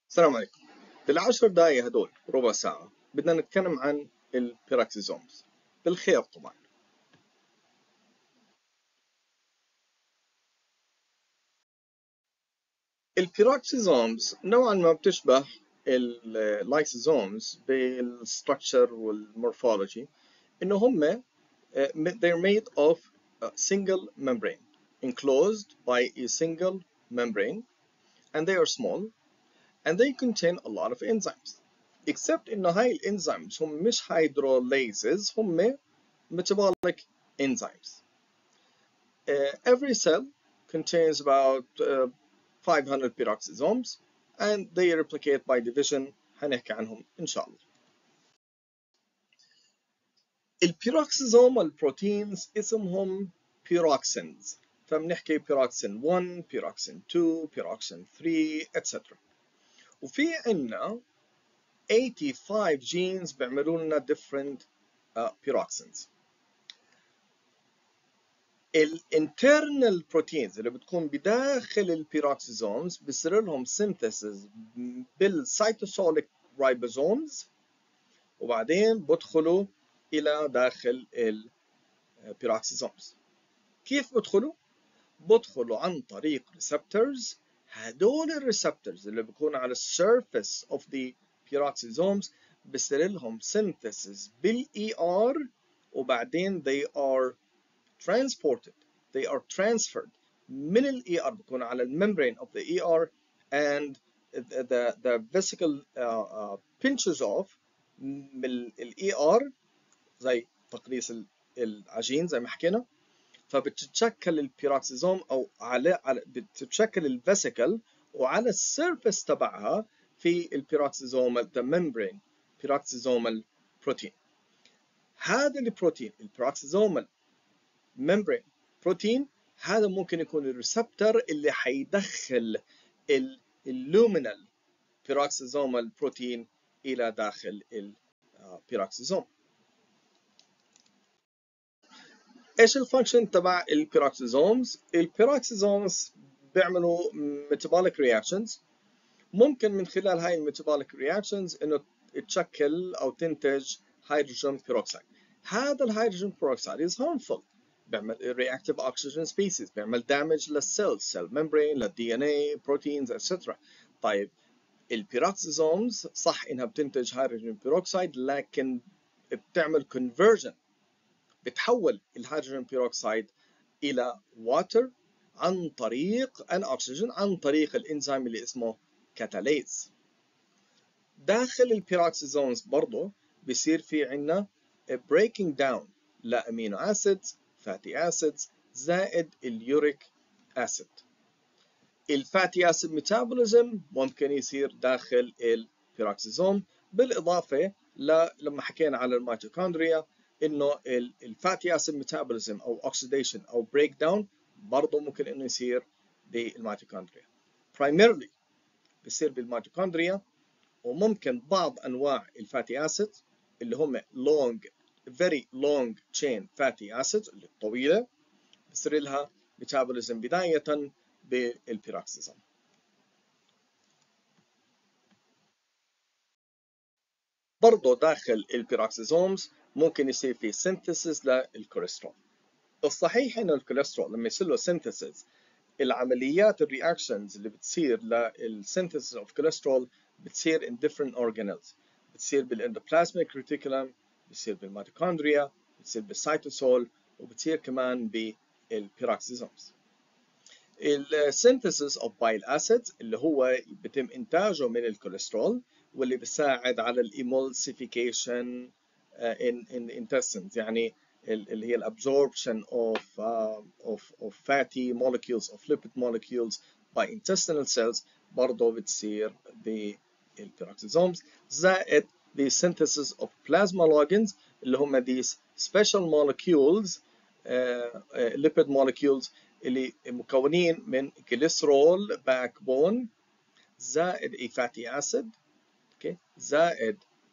السلام عليكم. بالعشر دقايق هدول ربع ساعة بدنا نتكلم عن البيروكسيزومز بالخير طبعا. البيروكسيزومز نوعا ما بتشبه اللايسوزومز بالستركتشر والمورفولوجي، انه هم they're made of a single membrane enclosed by a single membrane, and they are small and they contain a lot of enzymes. Except إنه هاي الانزيمز هم مش hydrolases، هم metabolic enzymes. Every cell contains about 500 peroxisomes and they replicate by division. هنحكي عنهم إن شاء الله. البيروكسيزومال بروتينز اسمهم pyroxins، فبنحكي pyroxin 1 pyroxin 2 pyroxin 3 etc. وفي عنا 85 genes بيعملوا لنا different pyroxins. الانترنال بروتينز اللي بتكون بداخل البيروكسيزومز بيصير لهم سينثيسيس بالسيتوسوليك رايبوزومز، وبعدين بدخلوا الى داخل البيروكسيزومز. كيف بدخلوا؟ بدخلوا عن طريق ريسبتورز. هدول الريسبتورز اللي بيكونوا على السيرفيس اوف ذا بيروكسيزومز بيصير لهم سينثيسيس بالاي ار، وبعدين they are transported, they are transferred من ال ER، بكون على membrane of the ER and the vesicle pinches off من ال ER زي تقليص العجين زي ما حكينا، فبتتشكل البيروكسيزوم او على بتتشكل الفيسيكل، وعلى السيرفيس تبعها في البيروكسيزومال the membrane peroxisomal protein. هذا البروتين البيروكسيزومال membrane protein هذا ممكن يكون الريسبتور اللي حيدخل اللومينال بيروكسيزومال بروتين الى داخل البيروكسيزوم. ايش الفانكشن تبع البيروكسيزومز؟ البيروكسيزومز بيعملوا metabolic reactions. ممكن من خلال هاي الميتابوليك رياكشنز انه تشكل او تنتج هيدروجين بيروكسيد. هذا الهيدروجين بيروكسيد is harmful، بيعمل reactive oxygen species، بيعمل damage للسيل، cell membrane، للدي ان اي، بروتينز etc. طيب البيروكسيزومز صح انها بتنتج هيدروجين بيروكسيد، لكن بتعمل conversion، بتحول الهيدروجين بيروكسيد الى water عن طريق الاكسجين، عن طريق الانزيم اللي اسمه كاتاليز. داخل البيروكسيزومز برضه بيصير في عنا breaking down لامينو اسيدز، فاتي اسيدز، زائد اليوريك اسيد. الفاتي اسيد ميتابوليزم ممكن يصير داخل البيروكسيزوم، بالاضافه لما حكينا على الميتوكوندريا انه الفاتي اسيد ميتابوليزم او اوكسيديشن او بريك داون برضه ممكن انه يصير بالميتوكوندريا. primarily بيصير بالميتوكوندريا، وممكن بعض انواع الفاتي اسيد اللي هم very long chain fatty acids اللي الطويله بيصير لها ميتابوليزم بدايه بالبيروكسيزوم. برضه داخل البيروكسيزومز ممكن يصير في سينثيسيس للكوليسترول. الصحيح انه الكوليسترول لما يصير له سينثيسيس، العمليات الرياكشنز اللي بتصير للسينثيسيس اوف كوليسترول بتصير in different organelles. بتصير بالاندوبلازميك ريتيكولم، بتصير بالميتوكوندريا، بتصير بالسيتوسول، وبتصير كمان بالبيروكسيزومز. السينثيسيس اوف بايل اسيدز اللي هو بيتم انتاجه من الكوليسترول، واللي بيساعد على الامولسيفيكيشن in intestines، يعني اللي هي الابزوربشن of fatty molecules of lipid molecules by intestinal cells برضه بتصير بالبيروكسيزومز. زائد the synthesis of plasmalogens اللي هم these special molecules lipid molecules اللي مكونين من glycerol backbone زائد a fatty acid، okay، زائد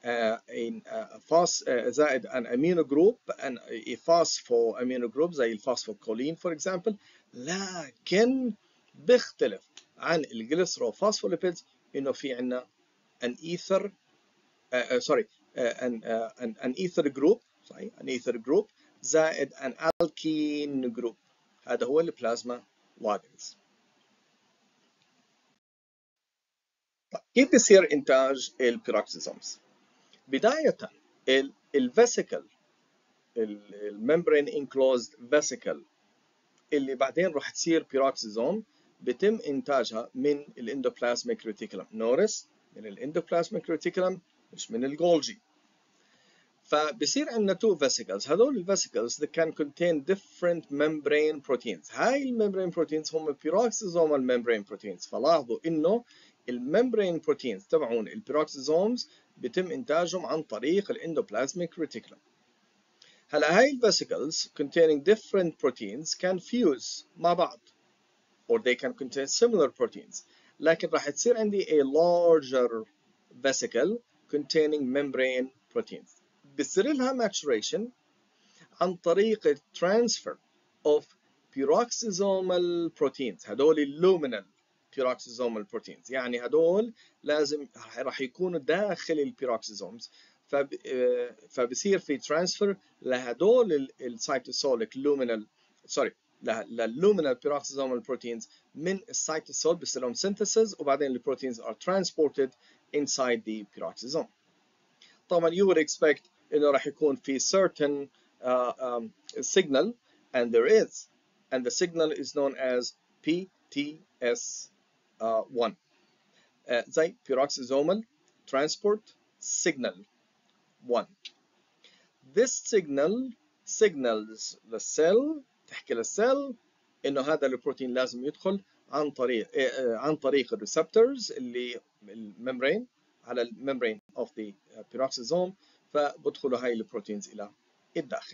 زائد an amino group and a phospho amino group زي الفوسفوكولين for example. لكن بيختلف عن الجليسرو فوسفوليبيدز إنه في عنا an ether an ether group صحيح an ether group زائد an alkene group. هذا هو البلازما لاجنز. طيب كيف بصير إنتاج البيروكسيزومز؟ بداية الفيسيكل الممبرين انكلوزد فيسيكل اللي بعدين راح تصير بيروكسيزوم بتم إنتاجها من الاندوبلازميك ريتيكولم. نورس من الاندوبلازميك ريتيكولم مش من الجولجي. فبصير عندنا two vesicles. هذول الفيسيكلز that can contain different membrane proteins. هاي الممبرين بروتينز هم peroxisomal membrane proteins. فلاحظوا إنه الممبرين بروتينز تبعون البيروكسيزومز بتم إنتاجهم عن طريق الاندوبلازميك ريتيكولم. هلا هاي الفيسيكلز containing different proteins can fuse مع بعض or they can contain similar proteins. لكن راح تصير عندي a larger vesicle containing membrane proteins. بتصير لها maturation عن طريق ال transfer of peroxisomal proteins. هدول luminal peroxisomal proteins يعني هدول لازم راح يكونوا داخل البيروكسيزومز. فبصير في transfer لهدول السيتوسوليك luminal للluminal peroxisomal proteins من السيتوسول بيصير لهم synthesis وبعدين البروتينز are transported inside the peroxisome. طبعا you would expect انه راح يكون في certain signal and there is, and the signal is known as PTS1 زي peroxisomal transport signal 1. This signal signals the cell تحكي للسيل انه هذا البروتين لازم يدخل عن طريق الريسبتورز اللي الممبرين على الممبرين of the peroxisome. فبدخلوا هاي البروتينز الى الداخل.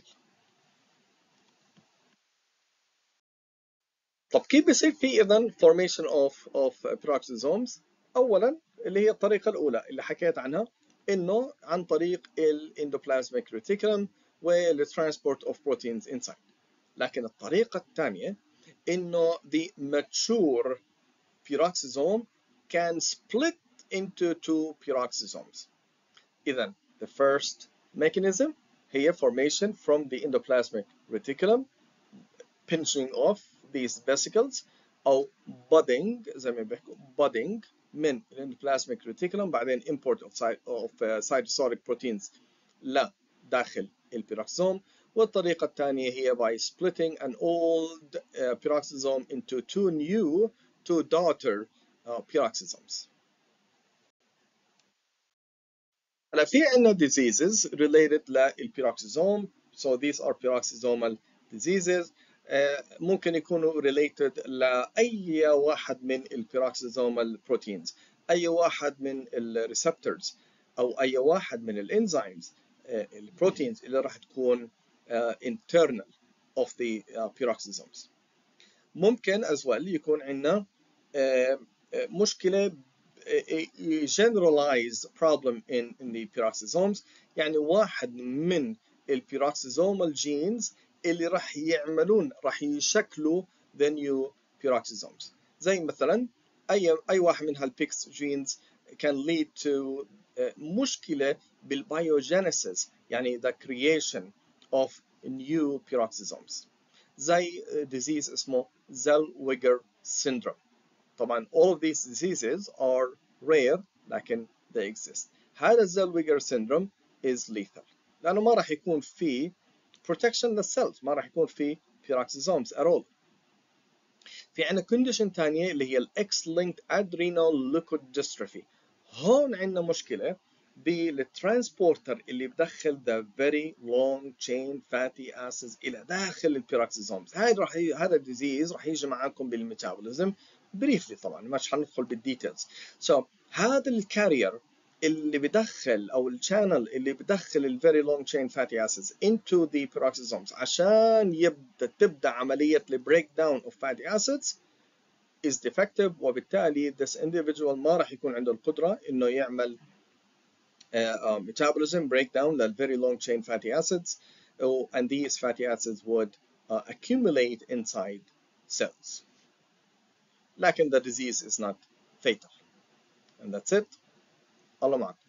طب كيف بيصير في اذا formation of peroxisomes؟ اولا اللي هي الطريقه الاولى اللي حكيت عنها انه عن طريق الاندوبلازميك ريتيكولم والترانسبورت of proteins inside. لكن الطريقه الثانيه انه the mature peroxisome can split into two peroxisomes. إذن the first mechanism هي formation from the endoplasmic reticulum, pinching off these vesicles أو budding زي ما بيحكوا budding من endoplasmic reticulum بعدين import of cytosolic proteins لداخل البيروكسوم. والطريقة الثانية هي by splitting an old peroxisome into two daughter peroxisomes. هلا في عندنا diseases related للبيروكسيزوم. So these are peroxisomal diseases. ممكن يكونوا related لأي واحد من البيروكسيزومال proteins، أي واحد من الريسبتورز أو أي واحد من الانزيمز البروتينز اللي راح تكون internal of the peroxisomes. ممكن as well يكون عندنا مشكلة generalized problem in the peroxisomes. يعني واحد من البيروكسيزومال genes اللي راح يشكلوا the new peroxisomes. زي مثلا أي واحد من هالبيكس genes can lead to مشكلة بالبيوجينيسيس يعني the creation of new peroxisomes. زي disease اسمه Zellweger syndrome. طبعا all of these diseases are rare لكن they exist. هذا Zellweger syndrome is lethal لأنه ما راح يكون في protection للسيلز، ما راح يكون في peroxisomes at all. في عندنا condition ثانية اللي هي X-linked adrenal leukodystrophy. هون عندنا مشكلة بالترانسبورتر اللي بدخل the very long chain fatty acids إلى داخل البيروكسيزومز. هذا الديزيز راح يجي معاكم بالميتابوليزم بريفلي، طبعا مش حندخل بالديتيلز. So هذا الكارير اللي بدخل او الشانل اللي بدخل ال very long chain fatty acids into the peroxisomes عشان تبدا عمليه ال breakdown of fatty acids is defective. وبالتالي this individual ما راح يكون عنده القدره انه يعمل metabolism breakdown لل very long chain fatty acids, and these fatty acids would accumulate inside cells. لكن the disease is not fatal. and that's it. الله معكم.